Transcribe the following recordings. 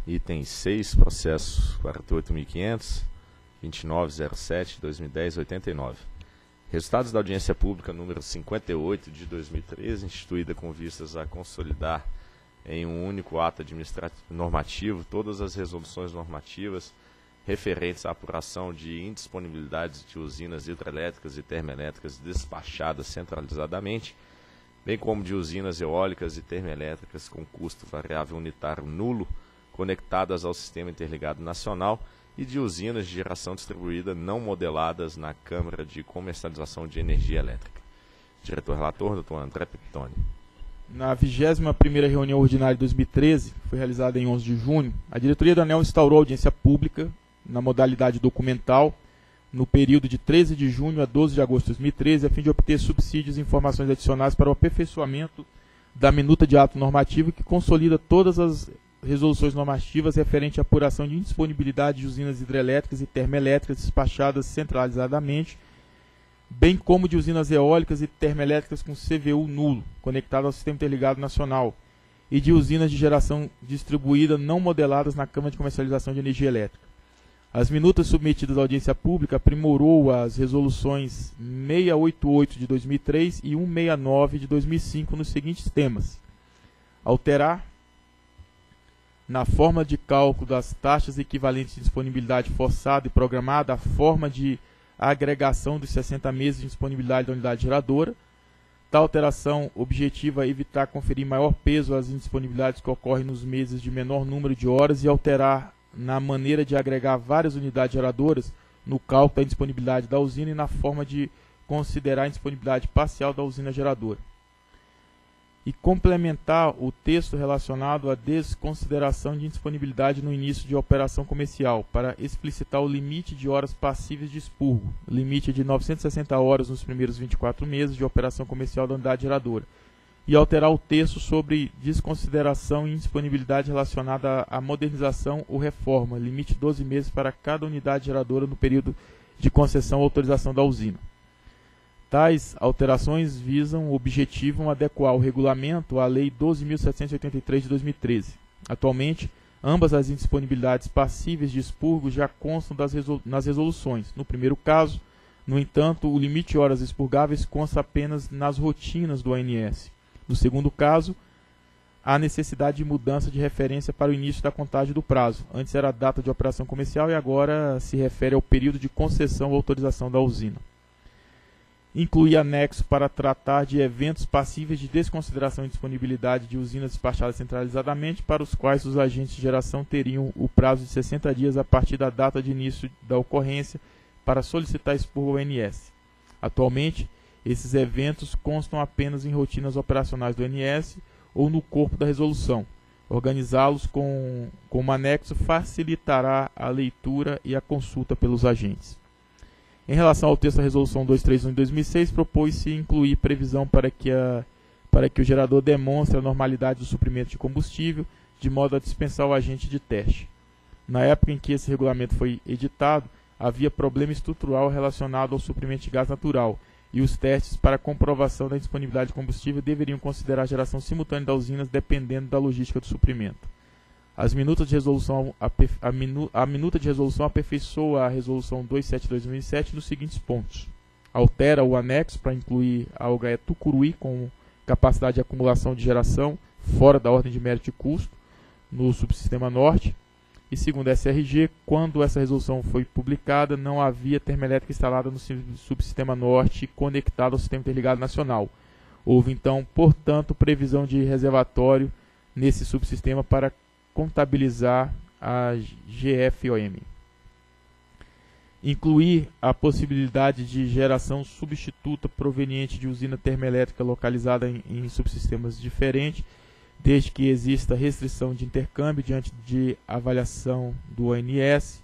Item 6, processo 48.500, 2907, 2010, 89. Resultados da audiência pública número 58 de 2013, instituída com vistas a consolidar em um único ato administrativo normativo todas as resoluções normativas referentes à apuração de indisponibilidades de usinas hidrelétricas e termoelétricas despachadas centralizadamente, bem como de usinas eólicas e termoelétricas com custo variável unitário nulo, conectadas ao Sistema Interligado Nacional, e de usinas de geração distribuída não modeladas na Câmara de Comercialização de Energia Elétrica. Diretor-relator, Dr. André Piptoni. Na 21ª reunião ordinária de 2013, que foi realizada em 11 de junho, a diretoria da ANEEL instaurou audiência pública, na modalidade documental, no período de 13 de junho a 12 de agosto de 2013, a fim de obter subsídios e informações adicionais para o aperfeiçoamento da minuta de ato normativo que consolida todas as resoluções normativas referentes à apuração de indisponibilidade de usinas hidrelétricas e termoelétricas despachadas centralizadamente, bem como de usinas eólicas e termoelétricas com CVU nulo, conectado ao Sistema Interligado Nacional, e de usinas de geração distribuída não modeladas na Câmara de Comercialização de Energia Elétrica. As minutas submetidas à audiência pública aprimorou as resoluções 688 de 2003 e 169 de 2005 nos seguintes temas: alterar na forma de cálculo das taxas equivalentes de disponibilidade forçada e programada a forma de agregação dos 60 meses de disponibilidade da unidade geradora. Tal alteração objetiva é evitar conferir maior peso às indisponibilidades que ocorrem nos meses de menor número de horas e alterar na maneira de agregar várias unidades geradoras no cálculo da indisponibilidade da usina e na forma de considerar a indisponibilidade parcial da usina geradora. E complementar o texto relacionado à desconsideração de indisponibilidade no início de operação comercial, para explicitar o limite de horas passíveis de expurgo, limite de 960 horas nos primeiros 24 meses de operação comercial da unidade geradora, e alterar o texto sobre desconsideração e indisponibilidade relacionada à modernização ou reforma, limite de 12 meses para cada unidade geradora no período de concessão ou autorização da usina. Tais alterações objetivam adequar o regulamento à Lei 12.783 de 2013. Atualmente, ambas as indisponibilidades passíveis de expurgo já constam nas resoluções. No primeiro caso, no entanto, o limite de horas expurgáveis consta apenas nas rotinas do ANS. No segundo caso, há necessidade de mudança de referência para o início da contagem do prazo. Antes era a data de operação comercial e agora se refere ao período de concessão ou autorização da usina. Incluir anexo para tratar de eventos passíveis de desconsideração e disponibilidade de usinas despachadas centralizadamente, para os quais os agentes de geração teriam o prazo de 60 dias a partir da data de início da ocorrência para solicitar expurgo ao ANS. Atualmente, esses eventos constam apenas em rotinas operacionais do ANS ou no corpo da resolução. Organizá-los com um anexo facilitará a leitura e a consulta pelos agentes. Em relação ao texto da Resolução 231 de 2006, propôs-se incluir previsão para que o gerador demonstre a normalidade do suprimento de combustível, de modo a dispensar o agente de teste. Na época em que esse regulamento foi editado, havia problema estrutural relacionado ao suprimento de gás natural, e os testes para comprovação da disponibilidade de combustível deveriam considerar a geração simultânea das usinas dependendo da logística do suprimento. A minuta de resolução aperfeiçoa a Resolução 272/2007 nos seguintes pontos: altera o anexo para incluir a OHE Tucuruí com capacidade de acumulação de geração fora da ordem de mérito e custo no subsistema norte. E segundo a SRG, quando essa resolução foi publicada, não havia termoelétrica instalada no subsistema norte conectado ao Sistema Interligado Nacional. Houve então, portanto, previsão de reservatório nesse subsistema para contabilizar a GFOM. Incluir a possibilidade de geração substituta proveniente de usina termoelétrica localizada em subsistemas diferentes, desde que exista restrição de intercâmbio diante de avaliação do ANS.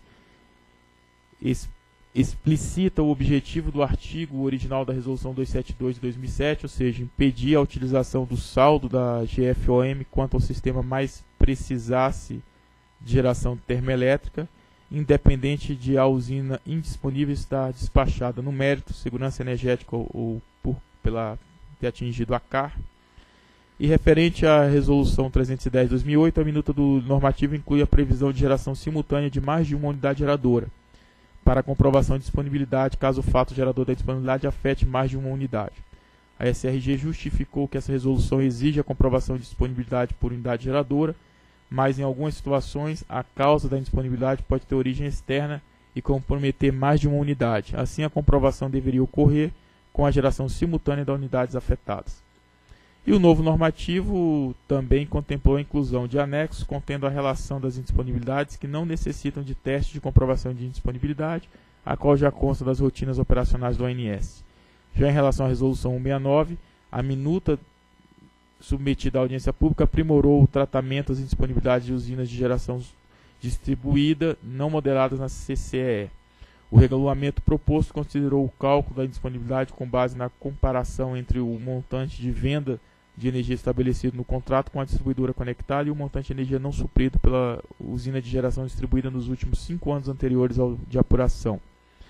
Explicita o objetivo do artigo original da Resolução 272 de 2007, ou seja, impedir a utilização do saldo da GFOM quanto ao sistema mais precisasse de geração termoelétrica, independente de a usina indisponível estar despachada no mérito, segurança energética ou pela ter atingido a CAR. E referente à Resolução 310/2008, a minuta do normativo inclui a previsão de geração simultânea de mais de uma unidade geradora, para a comprovação de disponibilidade, caso o fato gerador da disponibilidade afete mais de uma unidade. A SRG justificou que essa resolução exige a comprovação de disponibilidade por unidade geradora, mas em algumas situações a causa da indisponibilidade pode ter origem externa e comprometer mais de uma unidade. Assim, a comprovação deveria ocorrer com a geração simultânea das unidades afetadas. E o novo normativo também contemplou a inclusão de anexos contendo a relação das indisponibilidades que não necessitam de teste de comprovação de indisponibilidade, a qual já consta das rotinas operacionais do ONS. Já em relação à Resolução 169, a minuta submetida à audiência pública aprimorou o tratamento das indisponibilidades de usinas de geração distribuída não modeladas na CCEE. O regulamento proposto considerou o cálculo da indisponibilidade com base na comparação entre o montante de venda de energia estabelecido no contrato com a distribuidora conectada e o montante de energia não suprido pela usina de geração distribuída nos últimos 5 anos anteriores ao de apuração.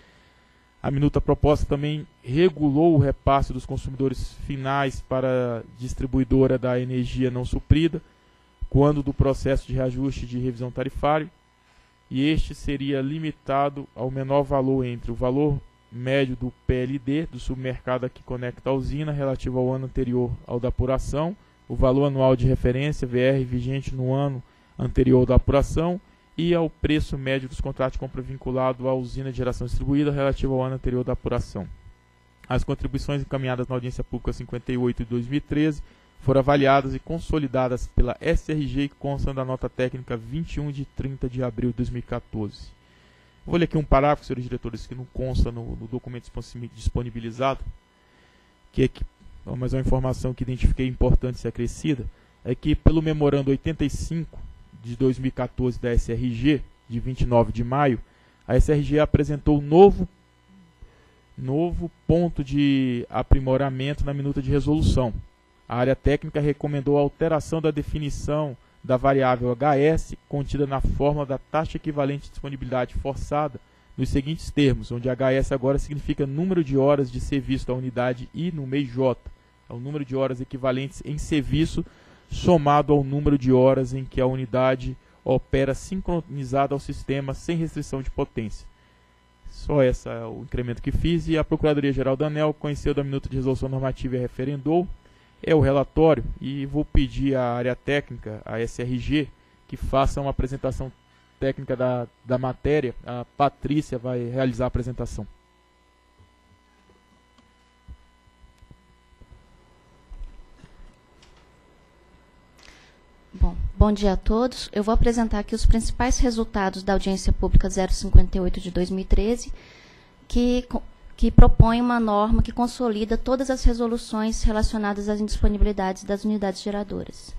A minuta proposta também regulou o repasse dos consumidores finais para a distribuidora da energia não suprida, quando do processo de reajuste de revisão tarifária, e este seria limitado ao menor valor entre o valor médio do PLD, do submercado que conecta a usina, relativo ao ano anterior ao da apuração, o valor anual de referência, VR, vigente no ano anterior da apuração, e ao preço médio dos contratos de compra vinculado à usina de geração distribuída, relativo ao ano anterior da apuração. As contribuições encaminhadas na audiência pública 58 de 2013 foram avaliadas e consolidadas pela SRG e constam da nota técnica 21 de 30 de abril de 2014. Vou ler aqui um parágrafo, senhores diretores, que não consta no documento disponibilizado, mas é uma informação que identifiquei importante ser acrescida, é que pelo memorando 85 de 2014 da SRG, de 29 de maio, a SRG apresentou novo ponto de aprimoramento na minuta de resolução. A área técnica recomendou a alteração da definição da variável HS contida na fórmula da taxa equivalente de disponibilidade forçada nos seguintes termos, onde HS agora significa número de horas de serviço da unidade I no mês J, é o número de horas equivalentes em serviço somado ao número de horas em que a unidade opera sincronizada ao sistema sem restrição de potência. Só esse é o incremento que fiz, e a Procuradoria-Geral da ANEEL conheceu da minuta de resolução normativa e referendou. É o relatório, e vou pedir à área técnica, a SRG, que faça uma apresentação técnica da matéria. A Patrícia vai realizar a apresentação. Bom dia a todos. Eu vou apresentar aqui os principais resultados da audiência pública 058 de 2013, que propõe uma norma que consolida todas as resoluções relacionadas às indisponibilidades das unidades geradoras.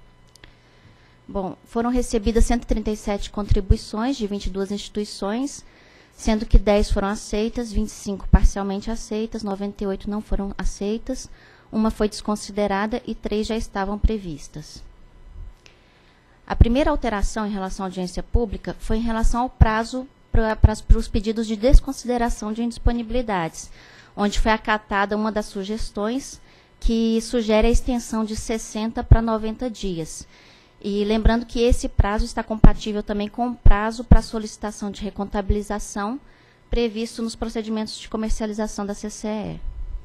Foram recebidas 137 contribuições de 22 instituições, sendo que 10 foram aceitas, 25 parcialmente aceitas, 98 não foram aceitas, uma foi desconsiderada e 3 já estavam previstas. A primeira alteração em relação à audiência pública foi em relação ao prazo para os pedidos de desconsideração de indisponibilidades, onde foi acatada uma das sugestões que sugere a extensão de 60 para 90 dias. E lembrando que esse prazo está compatível também com o prazo para solicitação de recontabilização previsto nos procedimentos de comercialização da CCEE.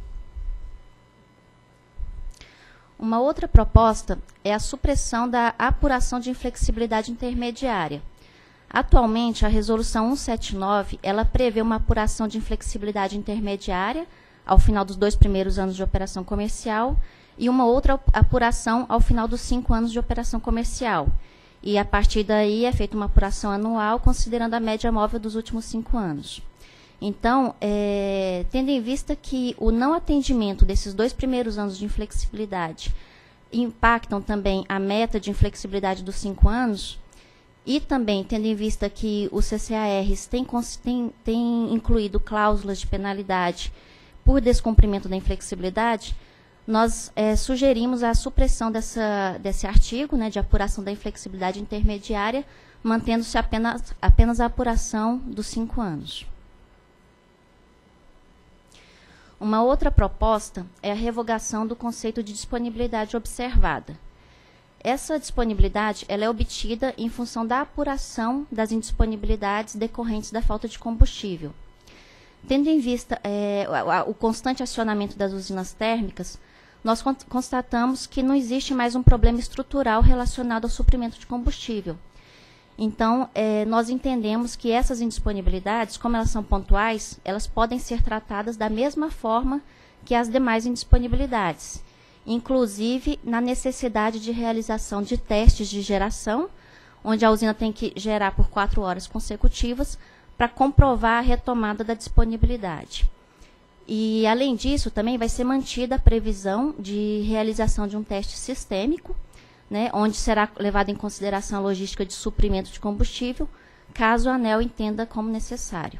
Uma outra proposta é a supressão da apuração de inflexibilidade intermediária. Atualmente, a Resolução 179, ela prevê uma apuração de inflexibilidade intermediária ao final dos 2 primeiros anos de operação comercial e uma outra apuração ao final dos 5 anos de operação comercial. E, a partir daí, é feita uma apuração anual, considerando a média móvel dos últimos 5 anos. Então, tendo em vista que o não atendimento desses 2 primeiros anos de inflexibilidade impactam também a meta de inflexibilidade dos 5 anos, e também tendo em vista que os CCARs têm incluído cláusulas de penalidade por descumprimento da inflexibilidade, nós sugerimos a supressão desse artigo, né, de apuração da inflexibilidade intermediária, mantendo-se apenas a apuração dos 5 anos. Uma outra proposta é a revogação do conceito de disponibilidade observada. Essa disponibilidade ela é obtida em função da apuração das indisponibilidades decorrentes da falta de combustível. Tendo em vista o constante acionamento das usinas térmicas, nós constatamos que não existe mais um problema estrutural relacionado ao suprimento de combustível. Então, nós entendemos que essas indisponibilidades, como elas são pontuais, elas podem ser tratadas da mesma forma que as demais indisponibilidades, inclusive na necessidade de realização de testes de geração, onde a usina tem que gerar por 4 horas consecutivas para comprovar a retomada da disponibilidade. E, além disso, também vai ser mantida a previsão de realização de um teste sistêmico, né, onde será levada em consideração a logística de suprimento de combustível, caso a ANEEL entenda como necessário.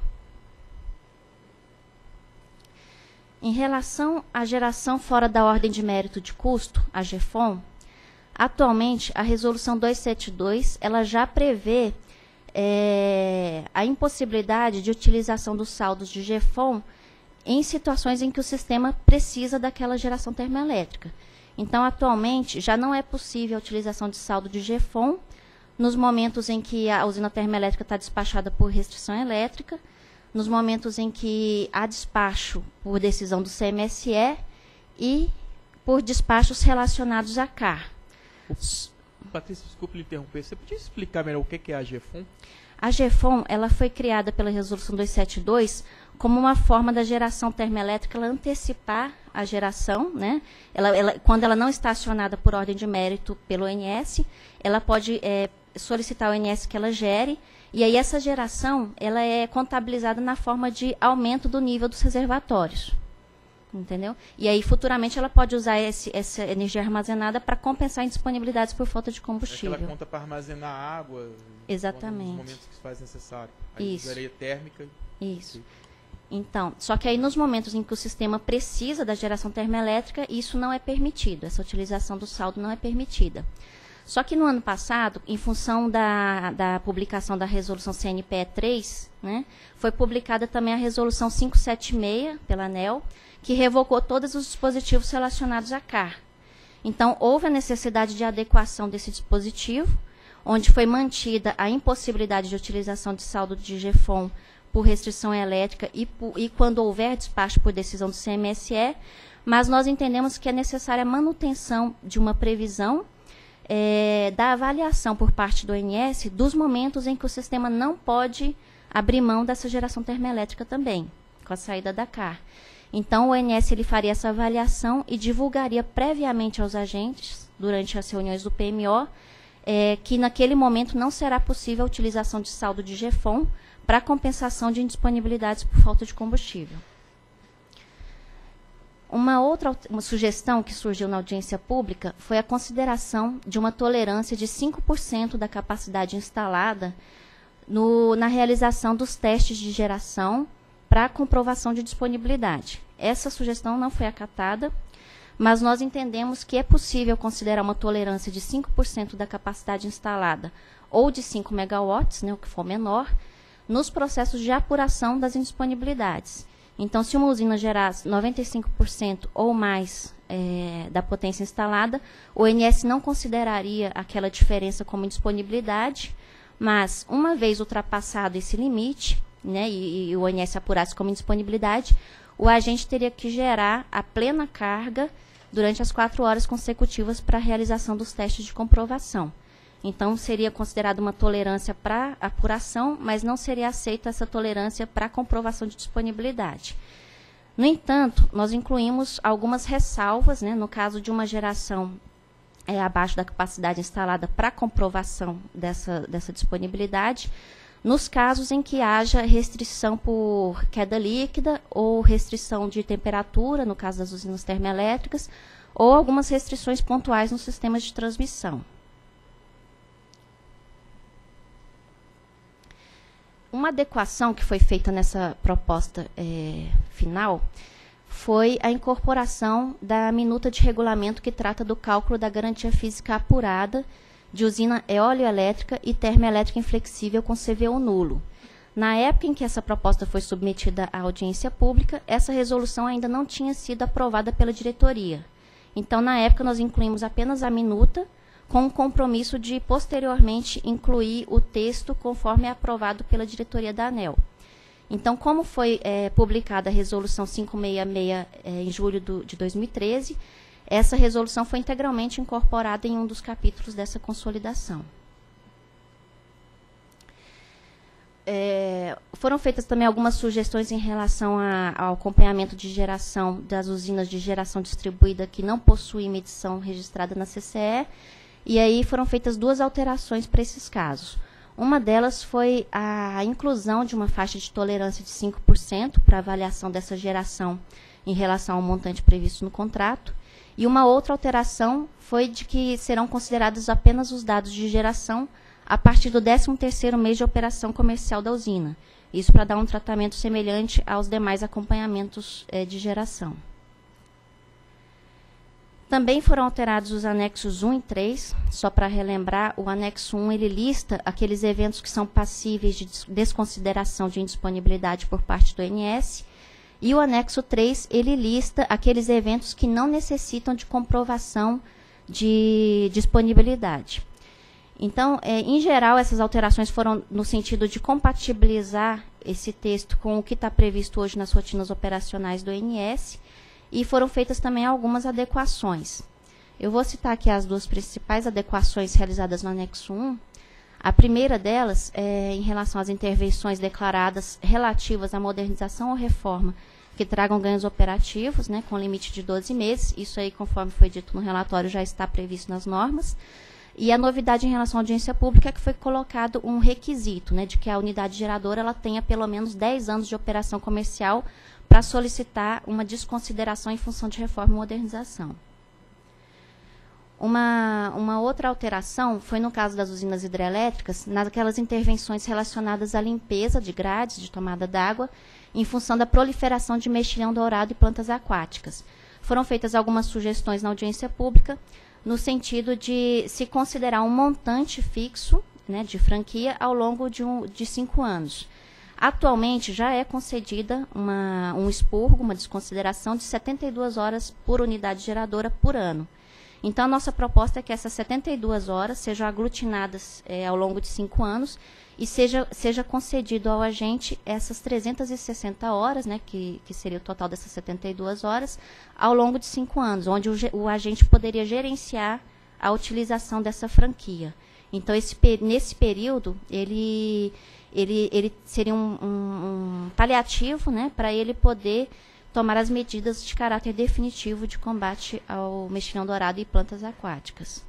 Em relação à geração fora da ordem de mérito de custo, a GEFOM, atualmente a Resolução 272 ela já prevê a impossibilidade de utilização dos saldos de GEFOM em situações em que o sistema precisa daquela geração termoelétrica. Então, atualmente, já não é possível a utilização de saldo de GEFOM nos momentos em que a usina termoelétrica está despachada por restrição elétrica, nos momentos em que há despacho por decisão do CMSE e por despachos relacionados à CAR. Patrícia, desculpe lhe interromper. Você podia explicar melhor o que é a GEFOM? A GEFOM ela foi criada pela Resolução 272 como uma forma da geração termoelétrica ela antecipar a geração, né? Quando ela não está acionada por ordem de mérito pelo ONS, ela pode solicitar ao ONS que ela gere, e aí essa geração ela é contabilizada na forma de aumento do nível dos reservatórios. Entendeu? E aí, futuramente, ela pode usar essa energia armazenada para compensar indisponibilidades por falta de combustível. Ela conta para armazenar água. Exatamente. Nos momentos que se faz necessário. Aí isso. Usaria térmica. Isso. Então, só que aí nos momentos em que o sistema precisa da geração termoelétrica, isso não é permitido. Essa utilização do saldo não é permitida. Só que no ano passado, em função da publicação da resolução CNPE 3, né, foi publicada também a resolução 576 pela ANEEL, que revogou todos os dispositivos relacionados à CAR. Então, houve a necessidade de adequação desse dispositivo, onde foi mantida a impossibilidade de utilização de saldo de GEFOM por restrição elétrica e quando houver despacho por decisão do CMSE, mas nós entendemos que é necessária a manutenção de uma previsão da avaliação por parte do ONS dos momentos em que o sistema não pode abrir mão dessa geração termoelétrica também, com a saída da CAR. Então, o ONS ele faria essa avaliação e divulgaria previamente aos agentes, durante as reuniões do PMO, que naquele momento não será possível a utilização de saldo de GEFOM para compensação de indisponibilidades por falta de combustível. Uma sugestão que surgiu na audiência pública foi a consideração de uma tolerância de 5% da capacidade instalada na realização dos testes de geração para comprovação de disponibilidade. Essa sugestão não foi acatada, mas nós entendemos que é possível considerar uma tolerância de 5% da capacidade instalada ou de 5 megawatts, né, o que for menor, nos processos de apuração das indisponibilidades. Então, se uma usina gerasse 95% ou mais da potência instalada, o ONS não consideraria aquela diferença como indisponibilidade, mas, uma vez ultrapassado esse limite, né, e o ONS apurasse como indisponibilidade, o agente teria que gerar a plena carga durante as 4 horas consecutivas para a realização dos testes de comprovação. Então, seria considerada uma tolerância para apuração, mas não seria aceita essa tolerância para comprovação de disponibilidade. No entanto, nós incluímos algumas ressalvas, né, no caso de uma geração abaixo da capacidade instalada para comprovação dessa disponibilidade, nos casos em que haja restrição por queda líquida ou restrição de temperatura, no caso das usinas termoelétricas, ou algumas restrições pontuais nos sistemas de transmissão. Uma adequação que foi feita nessa proposta final foi a incorporação da minuta de regulamento que trata do cálculo da garantia física apurada de usina eólico-elétrica e termoelétrica inflexível com CVO nulo. Na época em que essa proposta foi submetida à audiência pública, essa resolução ainda não tinha sido aprovada pela diretoria. Então, na época, nós incluímos apenas a minuta, com o compromisso de, posteriormente, incluir o texto conforme aprovado pela diretoria da ANEEL. Então, como foi publicada a resolução 566 em julho de 2013, essa resolução foi integralmente incorporada em um dos capítulos dessa consolidação. Foram feitas também algumas sugestões em relação ao acompanhamento de geração das usinas de geração distribuída que não possuem medição registrada na CCE, e aí foram feitas 2 alterações para esses casos. Uma delas foi a inclusão de uma faixa de tolerância de 5% para avaliação dessa geração em relação ao montante previsto no contrato, e uma outra alteração foi de que serão considerados apenas os dados de geração a partir do 13º mês de operação comercial da usina. Isso para dar um tratamento semelhante aos demais acompanhamentos de geração. Também foram alterados os anexos 1 e 3, só para relembrar, o anexo 1 ele lista aqueles eventos que são passíveis de desconsideração de indisponibilidade por parte do ONS, e o anexo 3 ele lista aqueles eventos que não necessitam de comprovação de disponibilidade. Então, em geral, essas alterações foram no sentido de compatibilizar esse texto com o que está previsto hoje nas rotinas operacionais do ONS, e foram feitas também algumas adequações. Eu vou citar aqui as 2 principais adequações realizadas no anexo 1. A primeira delas é em relação às intervenções declaradas relativas à modernização ou reforma que tragam ganhos operativos, né, com limite de 12 meses. Isso aí, conforme foi dito no relatório, já está previsto nas normas. E a novidade em relação à audiência pública é que foi colocado um requisito, né, de que a unidade geradora ela tenha pelo menos 10 anos de operação comercial para solicitar uma desconsideração em função de reforma e modernização. Uma outra alteração foi no caso das usinas hidrelétricas, naquelas intervenções relacionadas à limpeza de grades de tomada d'água, em função da proliferação de mexilhão dourado e plantas aquáticas. Foram feitas algumas sugestões na audiência pública, no sentido de se considerar um montante fixo, né, de franquia ao longo de 5 anos. Atualmente, já é concedida um expurgo, uma desconsideração de 72 horas por unidade geradora por ano. Então, a nossa proposta é que essas 72 horas sejam aglutinadas ao longo de 5 anos e seja concedido ao agente essas 360 horas, né, que seria o total dessas 72 horas, ao longo de 5 anos, onde o agente poderia gerenciar a utilização dessa franquia. Então, nesse período, ele seria um paliativo, né, para ele poder tomar as medidas de caráter definitivo de combate ao mexilhão dourado e plantas aquáticas.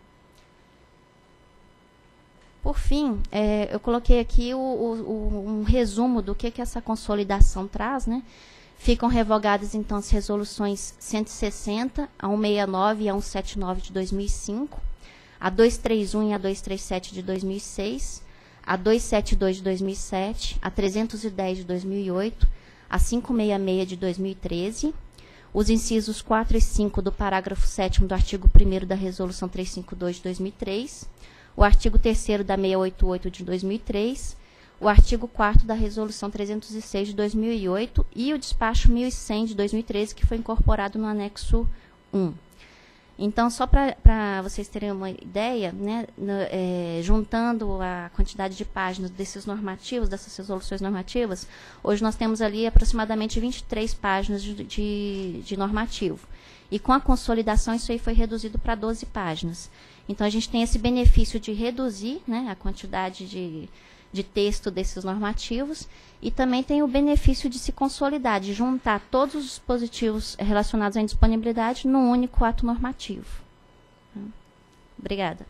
Por fim, eu coloquei aqui um resumo do que essa consolidação traz, né? Ficam revogadas, então, as resoluções 160, a 169 e a 179 de 2005, a 231 e a 237 de 2006, a 272 de 2007, a 310 de 2008, a 566 de 2013, os incisos 4 e 5 do parágrafo 7º do artigo 1º da Resolução 352 de 2003, o artigo 3º da 688 de 2003, o artigo 4º da Resolução 306 de 2008 e o despacho 1100 de 2013, que foi incorporado no anexo 1. Então, só para vocês terem uma ideia, né, juntando a quantidade de páginas desses normativos, dessas resoluções normativas, hoje nós temos ali aproximadamente 23 páginas de normativo. E com a consolidação, isso aí foi reduzido para 12 páginas. Então, a gente tem esse benefício de reduzir, né, a quantidade de texto desses normativos, e também tem o benefício de se consolidar, de juntar todos os dispositivos relacionados à indisponibilidade num único ato normativo. Obrigada.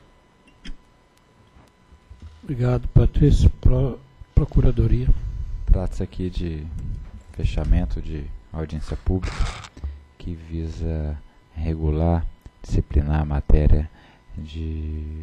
Obrigado, Patrícia. Procuradoria. Trata-se aqui de fechamento de audiência pública que visa regular, disciplinar a matéria de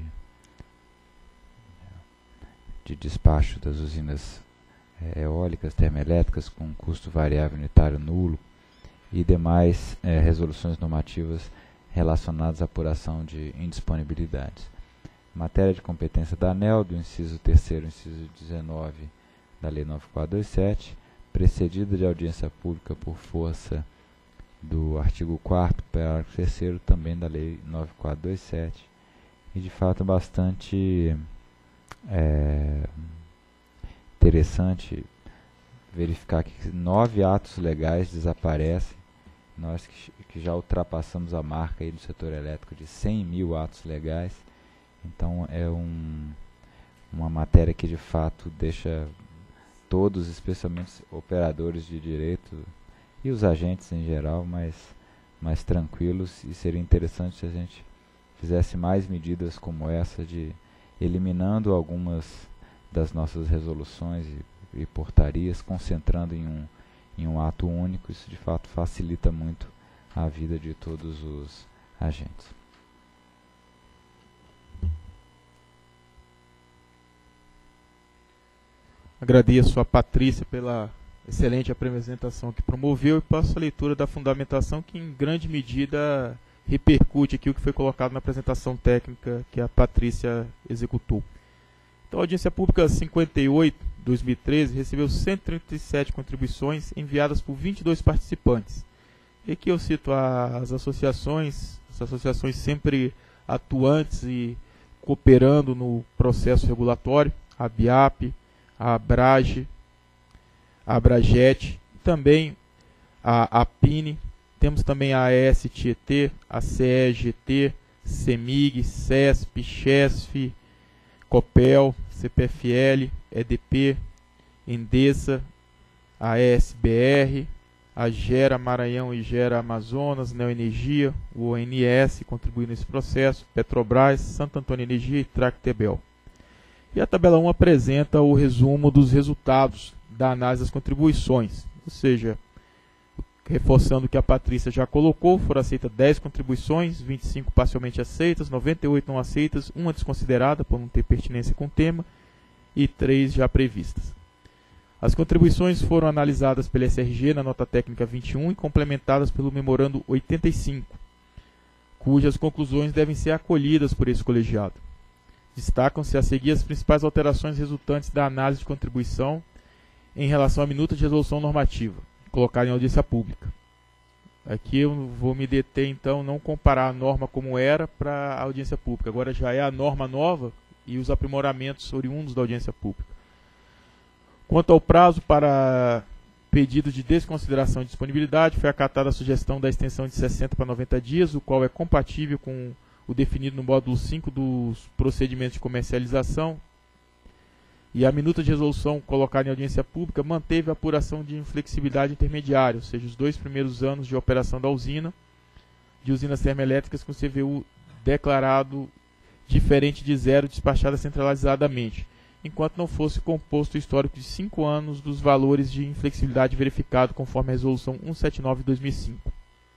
despacho das usinas eólicas, termoelétricas com custo variável unitário nulo e demais resoluções normativas relacionadas à apuração de indisponibilidades. Matéria de competência da ANEEL, do inciso 3º, inciso 19 da Lei 9427, precedida de audiência pública por força do artigo 4º, parágrafo 3º, também da Lei 9427, e de fato é bastante interessante verificar que 9 atos legais desaparecem. Nós que já ultrapassamos a marca aí do setor elétrico de 100 mil atos legais, então é uma matéria que de fato deixa todos, especialmente operadores de direito e os agentes em geral, mais tranquilos, e seria interessante se a gente fizesse mais medidas como essa, de eliminando algumas das nossas resoluções e portarias, concentrando em um ato único. Isso de fato facilita muito a vida de todos os agentes. Agradeço a Patrícia pela excelente apresentação que promoveu e passo a leitura da fundamentação, que em grande medida repercute aqui o que foi colocado na apresentação técnica que a Patrícia executou. Então, a audiência pública 58/2013 recebeu 137 contribuições enviadas por 22 participantes. E aqui eu cito as associações sempre atuantes e cooperando no processo regulatório: a BIAP, a Abrage, a Abrajet, também a APINE, temos também a AES Tietê, a CEGT, CEMIG, CESP, CHESF, COPEL, CPFL, EDP, Endesa, a ESBR, a Gera Maranhão e Gera Amazonas, Neoenergia, o ONS contribuindo nesse processo, Petrobras, Santo Antônio Energia e Tractebel. E a tabela 1 apresenta o resumo dos resultados da análise das contribuições, ou seja, reforçando o que a Patrícia já colocou, foram aceitas 10 contribuições, 25 parcialmente aceitas, 98 não aceitas, uma desconsiderada por não ter pertinência com o tema e 3 já previstas. As contribuições foram analisadas pela SRG na nota técnica 21 e complementadas pelo memorando 85, cujas conclusões devem ser acolhidas por esse colegiado. Destacam-se a seguir as principais alterações resultantes da análise de contribuição em relação à minuta de resolução normativa, colocada em audiência pública. Aqui eu vou me deter, então, não comparar a norma como era para a audiência pública. Agora já é a norma nova e os aprimoramentos oriundos da audiência pública. Quanto ao prazo para pedido de desconsideração e disponibilidade, foi acatada a sugestão da extensão de 60 para 90 dias, o qual é compatível com o definido no módulo 5 dos procedimentos de comercialização. E a minuta de resolução colocada em audiência pública manteve a apuração de inflexibilidade intermediária, ou seja, os 2 primeiros anos de operação da usina, de usinas termoelétricas com CVU declarado diferente de 0 despachada centralizadamente, enquanto não fosse composto o histórico de 5 anos dos valores de inflexibilidade verificado conforme a resolução 179 de 2005.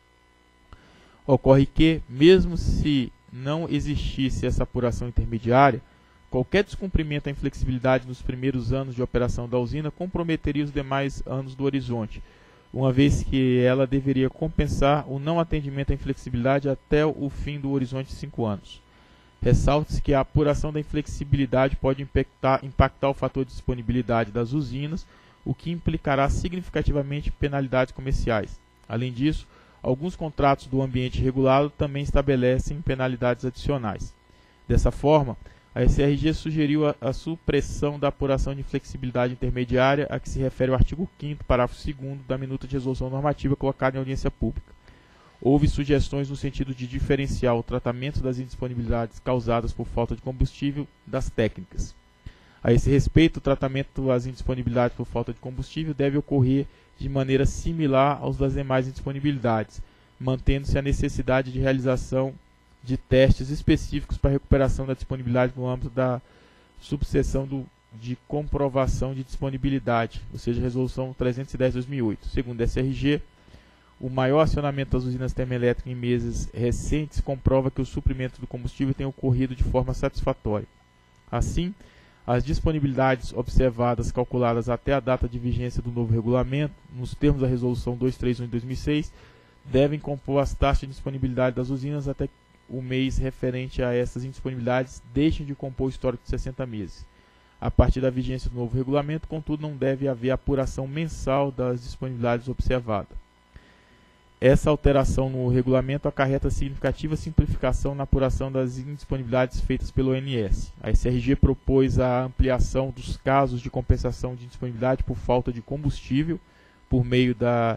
Ocorre que, mesmo se não existisse essa apuração intermediária, qualquer descumprimento da inflexibilidade nos primeiros anos de operação da usina comprometeria os demais anos do horizonte, uma vez que ela deveria compensar o não atendimento à inflexibilidade até o fim do horizonte de 5 anos. Ressalte-se que a apuração da inflexibilidade pode impactar o fator de disponibilidade das usinas, o que implicará significativamente penalidades comerciais. Além disso, alguns contratos do ambiente regulado também estabelecem penalidades adicionais. Dessa forma, a SRG sugeriu a supressão da apuração de flexibilidade intermediária a que se refere o artigo 5º, parágrafo 2º da minuta de resolução normativa colocada em audiência pública. Houve sugestões no sentido de diferenciar o tratamento das indisponibilidades causadas por falta de combustível das técnicas. A esse respeito, o tratamento das indisponibilidades por falta de combustível deve ocorrer de maneira similar aos das demais indisponibilidades, mantendo-se a necessidade de realização de testes específicos para a recuperação da disponibilidade no âmbito da subseção de comprovação de disponibilidade, ou seja, Resolução 310/2008. Segundo a SRG, o maior acionamento das usinas termoelétricas em meses recentes comprova que o suprimento do combustível tem ocorrido de forma satisfatória. Assim, as disponibilidades observadas calculadas até a data de vigência do novo regulamento, nos termos da Resolução 231 de 2006, devem compor as taxas de disponibilidade das usinas até o mês referente a essas indisponibilidades deixem de compor o histórico de 60 meses. a partir da vigência do novo regulamento, contudo, não deve haver apuração mensal das disponibilidades observadas. Essa alteração no regulamento acarreta significativa simplificação na apuração das indisponibilidades feitas pelo ONS. A SRG propôs a ampliação dos casos de compensação de indisponibilidade por falta de combustível por meio da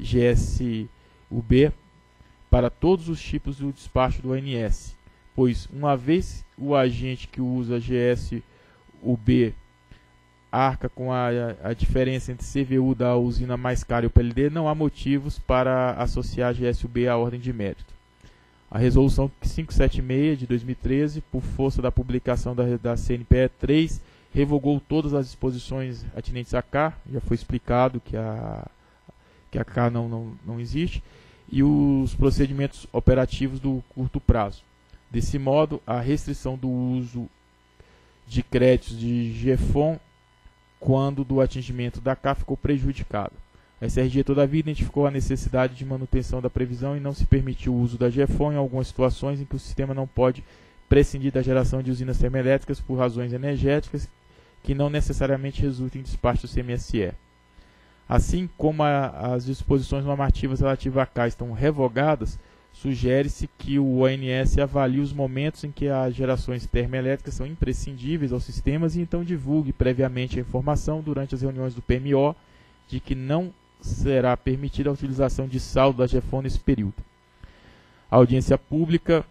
GSUB para todos os tipos do despacho do ONS, pois, uma vez o agente que usa GSUB arca com a diferença entre CVU da usina mais cara e o PLD, não há motivos para associar a GSUB à ordem de mérito. A resolução 576 de 2013, por força da publicação da CNPE 3, revogou todas as disposições atinentes à CAR, já foi explicado que a CAR não existe, e os procedimentos operativos do curto prazo. Desse modo, a restrição do uso de créditos de GFON quando do atingimento da CAR ficou prejudicado. A SRG, todavia, identificou a necessidade de manutenção da previsão e não se permitiu o uso da GFON em algumas situações em que o sistema não pode prescindir da geração de usinas termoelétricas por razões energéticas que não necessariamente resultem em despacho do CMSE. Assim como as disposições normativas relativas à CAR estão revogadas, sugere-se que o ONS avalie os momentos em que as gerações termoelétricas são imprescindíveis aos sistemas e então divulgue previamente a informação durante as reuniões do PMO de que não será permitida a utilização de saldo da GFON nesse período. A audiência pública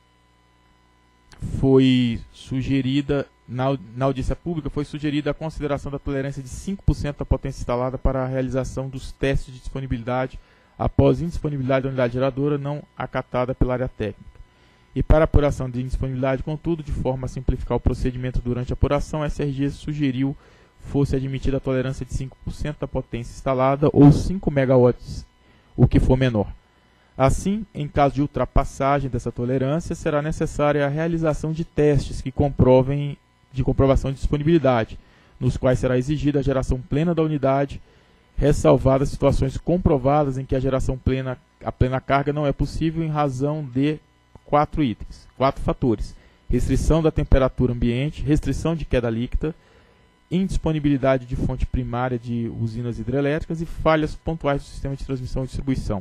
foi sugerida, na audiência pública foi sugerida a consideração da tolerância de 5% da potência instalada para a realização dos testes de disponibilidade após indisponibilidade da unidade geradora não acatada pela área técnica. E para a apuração de indisponibilidade, contudo, de forma a simplificar o procedimento durante a apuração, a SRG sugeriu fosse admitida a tolerância de 5% da potência instalada ou 5 MW, o que for menor. Assim, em caso de ultrapassagem dessa tolerância, será necessária a realização de testes que comprovem de comprovação de disponibilidade, nos quais será exigida a geração plena da unidade, ressalvadas situações comprovadas em que a geração plena, a plena carga não é possível em razão de 4 fatores: restrição da temperatura ambiente, restrição de queda líquida, indisponibilidade de fonte primária de usinas hidrelétricas e falhas pontuais do sistema de transmissão e distribuição.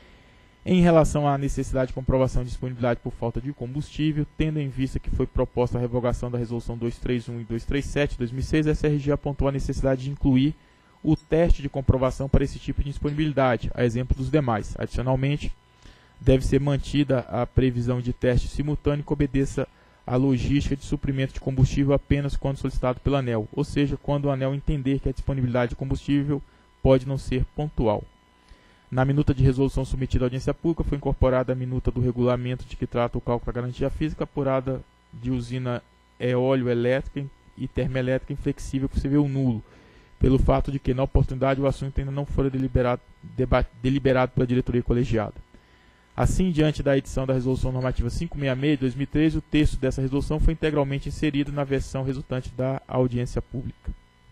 Em relação à necessidade de comprovação de disponibilidade por falta de combustível, tendo em vista que foi proposta a revogação da Resolução 231 e 237 de 2006, a SRG apontou a necessidade de incluir o teste de comprovação para esse tipo de disponibilidade, a exemplo dos demais. Adicionalmente, deve ser mantida a previsão de teste simultâneo que obedeça à logística de suprimento de combustível apenas quando solicitado pela ANEEL, ou seja, quando o ANEEL entender que a disponibilidade de combustível pode não ser pontual. Na minuta de resolução submetida à audiência pública, foi incorporada a minuta do regulamento de que trata o cálculo da garantia física apurada de usina eóleo-elétrica e termoelétrica inflexível com CVU nulo, pelo fato de que, na oportunidade, o assunto ainda não fora deliberado pela diretoria colegiada. Assim, diante da edição da Resolução Normativa 566 de 2013, o texto dessa resolução foi integralmente inserido na versão resultante da audiência pública.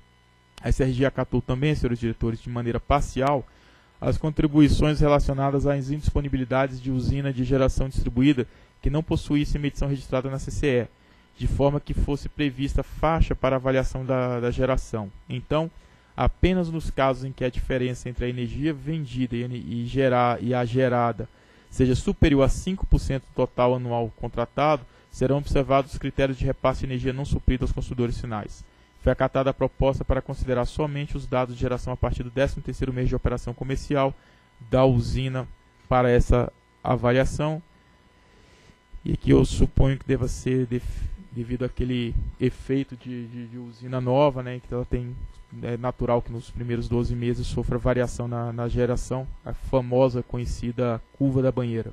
A SRG acatou também, senhores diretores, de maneira parcial, as contribuições relacionadas às indisponibilidades de usina de geração distribuída que não possuíssem medição registrada na CCE, de forma que fosse prevista faixa para avaliação da geração. Então, apenas nos casos em que a diferença entre a energia vendida e a gerada seja superior a 5% do total anual contratado, serão observados os critérios de repasse de energia não suprida aos consumidores finais. Foi acatada a proposta para considerar somente os dados de geração a partir do 13º mês de operação comercial da usina para essa avaliação. E aqui eu suponho que deva ser devido àquele efeito de usina nova, né, que ela tem, é natural que nos primeiros 12 meses sofra variação na geração, a famosa conhecida curva da banheira.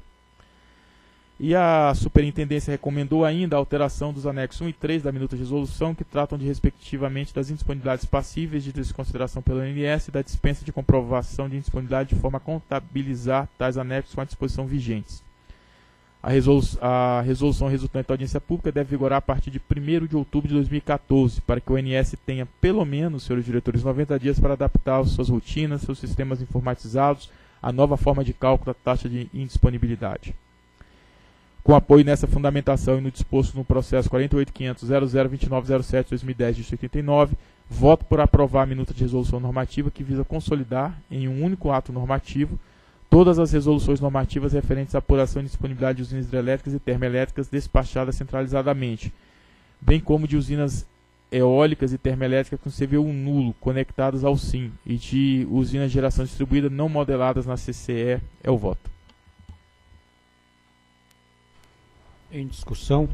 E a Superintendência recomendou ainda a alteração dos anexos 1 e 3 da minuta de resolução, que tratam de, respectivamente, das indisponibilidades passíveis de desconsideração pelo ONS e da dispensa de comprovação de indisponibilidade, de forma a contabilizar tais anexos com a disposição vigentes. A resolução resultante da audiência pública deve vigorar a partir de 1º de outubro de 2014, para que o ONS tenha, pelo menos, senhores diretores, 90 dias para adaptar suas rotinas, seus sistemas informatizados, à nova forma de cálculo da taxa de indisponibilidade. Com apoio nessa fundamentação e no disposto no processo 48.500.002907/2010 de 89, voto por aprovar a minuta de resolução normativa que visa consolidar, em um único ato normativo, todas as resoluções normativas referentes à apuração e disponibilidade de usinas hidrelétricas e termoelétricas despachadas centralizadamente, bem como de usinas eólicas e termoelétricas com CVU nulo conectadas ao SIM e de usinas de geração distribuída não modeladas na CCE. É o voto. Em discussão.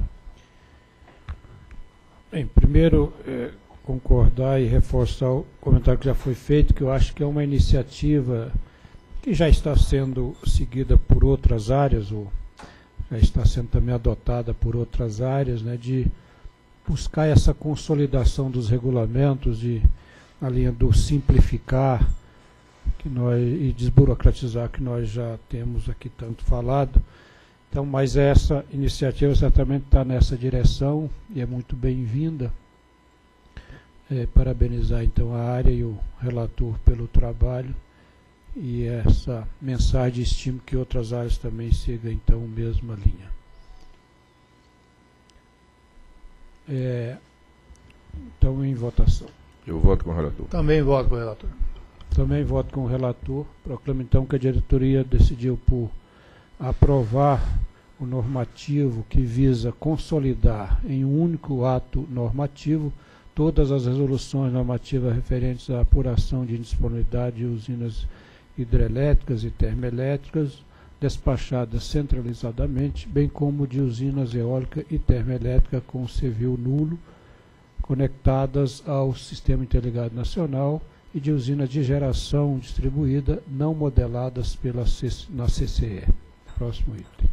Bem, primeiro, concordar e reforçar o comentário que já foi feito, que eu acho que é uma iniciativa que já está sendo seguida por outras áreas, ou já está sendo também adotada por outras áreas, né, de buscar essa consolidação dos regulamentos, na linha do simplificar e desburocratizar, que nós já temos aqui tanto falado. Então, mas essa iniciativa certamente está nessa direção e é muito bem-vinda. Parabenizar então a área e o relator pelo trabalho e essa mensagem de estímulo que outras áreas também sigam então a mesma linha. Então, em votação. Eu voto com o relator. Também voto com o relator. Também voto com o relator. Proclamo então que a diretoria decidiu por aprovar o normativo que visa consolidar em um único ato normativo todas as resoluções normativas referentes à apuração de indisponibilidade de usinas hidrelétricas e termoelétricas despachadas centralizadamente, bem como de usinas eólica e termoelétrica com CVU nulo conectadas ao Sistema Interligado Nacional e de usinas de geração distribuída não modeladas na CCE. Próximo item.